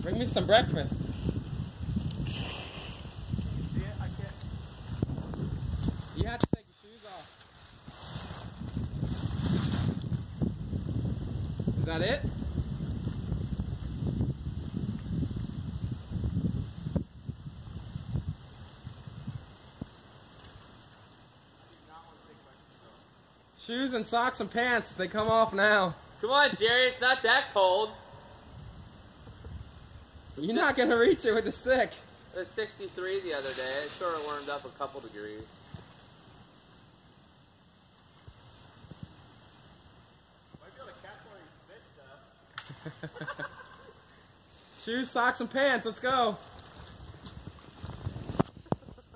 Bring me some breakfast. Yeah, I can't. You have to take your shoes off. Is that it? Shoes and socks and pants, they come off now. Come on, Jerry, it's not that cold. You're not going to reach it with the stick. It was 63 the other day. It sort of warmed up a couple degrees. Might be able to catch one of these fish stuff. Shoes, socks, and pants, let's go.